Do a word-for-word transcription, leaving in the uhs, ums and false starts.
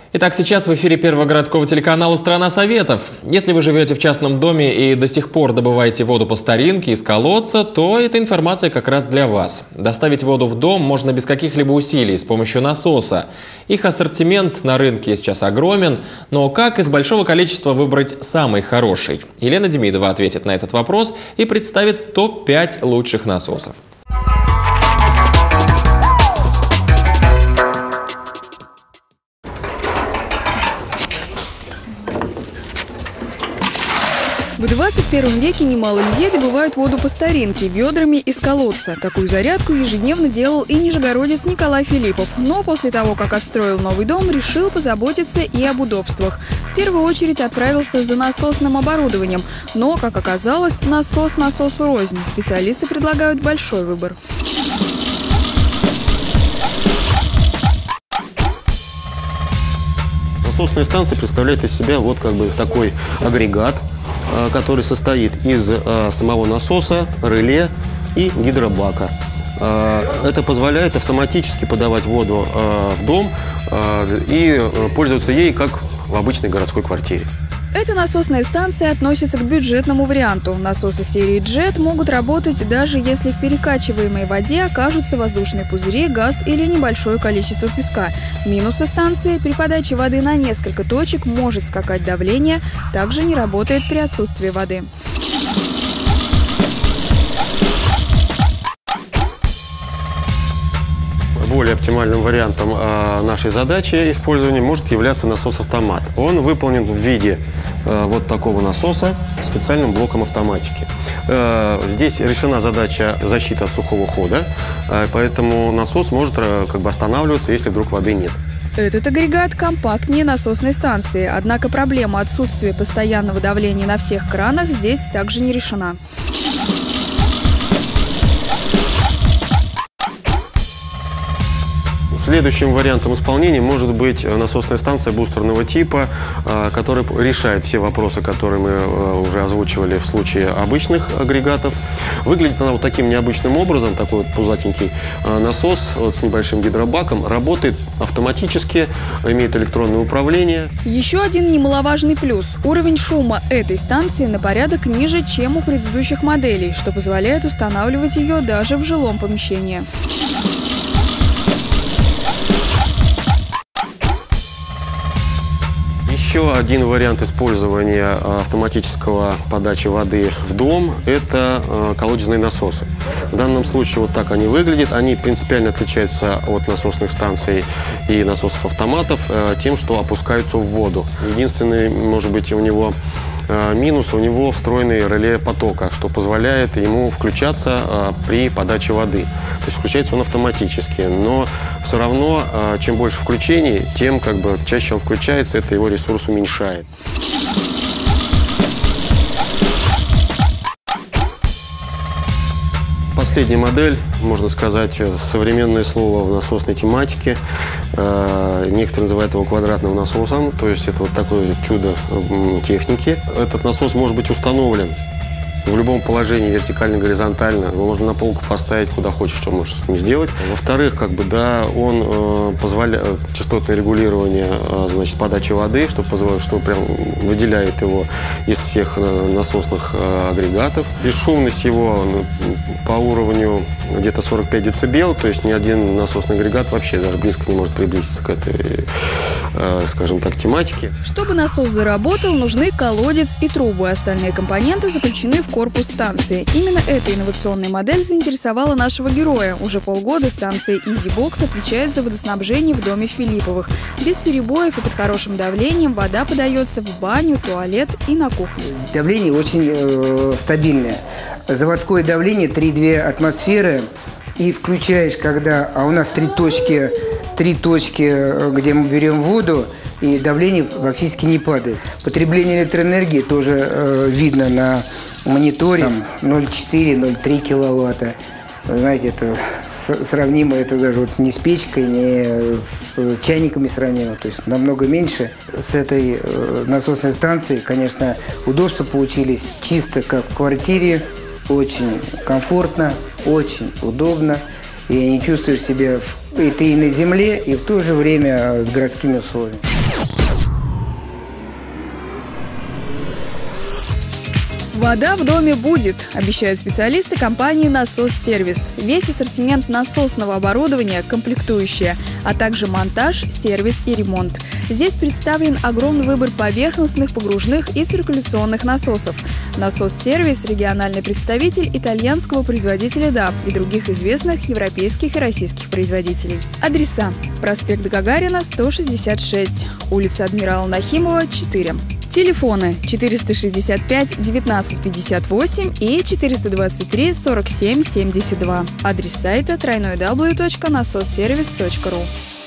Итак, сейчас в эфире Первого городского телеканала «Страна Советов». Если вы живете в частном доме и до сих пор добываете воду по старинке из колодца, то эта информация как раз для вас. Доставить воду в дом можно без каких-либо усилий с помощью насоса. Их ассортимент на рынке сейчас огромен, но как из большого количества выбрать самый хороший? Елена Демидова ответит на этот вопрос и представит топ пять лучших насосов. В двадцать первом веке немало людей добывают воду по старинке, ведрами из колодца. Такую зарядку ежедневно делал и нижегородец Николай Филиппов. Но после того, как отстроил новый дом, решил позаботиться и об удобствах. В первую очередь отправился за насосным оборудованием. Но, как оказалось, насос насосу рознь. Специалисты предлагают большой выбор. Насосная станция представляет из себя вот как бы такой агрегат, который состоит из самого насоса, реле и гидробака. Это позволяет автоматически подавать воду в дом и пользоваться ей как в обычной городской квартире. Эта насосная станция относится к бюджетному варианту. Насосы серии джет могут работать даже если в перекачиваемой воде окажутся воздушные пузыри, газ или небольшое количество песка. Минусы станции: при подаче воды на несколько точек может скакать давление, также не работает при отсутствии воды. Более оптимальным вариантом э, нашей задачи использования может являться насос-автомат. Он выполнен в виде э, вот такого насоса с специальным блоком автоматики. Э, здесь решена задача защиты от сухого хода, э, поэтому насос может э, как бы останавливаться, если вдруг воды нет. Этот агрегат компактнее насосной станции, однако проблема отсутствия постоянного давления на всех кранах здесь также не решена. Следующим вариантом исполнения может быть насосная станция бустерного типа, которая решает все вопросы, которые мы уже озвучивали в случае обычных агрегатов. Выглядит она вот таким необычным образом, такой вот пузатенький насос с небольшим гидробаком, работает автоматически, имеет электронное управление. Еще один немаловажный плюс – уровень шума этой станции на порядок ниже, чем у предыдущих моделей, что позволяет устанавливать ее даже в жилом помещении. Еще один вариант использования автоматического подачи воды в дом – это колодезные насосы. В данном случае вот так они выглядят. Они принципиально отличаются от насосных станций и насосов-автоматов тем, что опускаются в воду. Единственный, может быть, у него минус, у него встроенный реле потока, что позволяет ему включаться при подаче воды. То есть включается он автоматически, но все равно, чем больше включений, тем как бы чаще он включается, это его ресурс уменьшает. Последняя модель, можно сказать, современное слово в насосной тематике. Некоторые называют его квадратным насосом, то есть это вот такое чудо техники. Этот насос может быть установлен в любом положении, вертикально, горизонтально. Его можно на полку поставить, куда хочешь, что можешь с ним сделать. Во-вторых, как бы, да, он э, позволяет частотное регулирование, э, значит, подачи воды, что позволяет, что прям выделяет его из всех насосных э, агрегатов. Бесшумность его ну, по уровню где-то сорок пять децибел, то есть ни один насосный агрегат вообще даже близко не может приблизиться к этой, э, скажем так, тематике. Чтобы насос заработал, нужны колодец и трубы. Остальные компоненты заключены в корпус станции. Именно эта инновационная модель заинтересовала нашего героя. Уже полгода станция EasyBox отвечает за водоснабжение в доме Филипповых. Без перебоев и под хорошим давлением вода подается в баню, туалет и на кухню. Давление очень э, стабильное. Заводское давление три и две атмосферы. И включаешь, когда... А у нас три точки, три точки, где мы берем воду, и давление практически не падает. Потребление электроэнергии тоже э, видно на мониторе. ноль целых четыре — ноль целых три киловатта. Вы знаете, это сравнимо, это даже вот не с печкой, не с чайниками сравнимо. То есть намного меньше. С этой э, насосной станцией, конечно, удобства получились чисто как в квартире. Очень комфортно, очень удобно. И не чувствуешь себя, и ты и на земле, и в то же время с городскими условиями. Вода в доме будет, обещают специалисты компании «Насос-сервис». Весь ассортимент насосного оборудования, комплектующие, а также монтаж, сервис и ремонт. Здесь представлен огромный выбор поверхностных, погружных и циркуляционных насосов. «Насос-сервис» – региональный представитель итальянского производителя ДАП и других известных европейских и российских производителей. Адреса: проспект Гагарина, сто шестьдесят шесть, улица Адмирала Нахимова, четыре. Телефоны четыреста шестьдесят пять девятнадцать пятьдесят восемь и четыреста двадцать три сорок семь семьдесят два. Адрес сайта дабл ю дабл ю дабл ю точка насос сервис точка ру.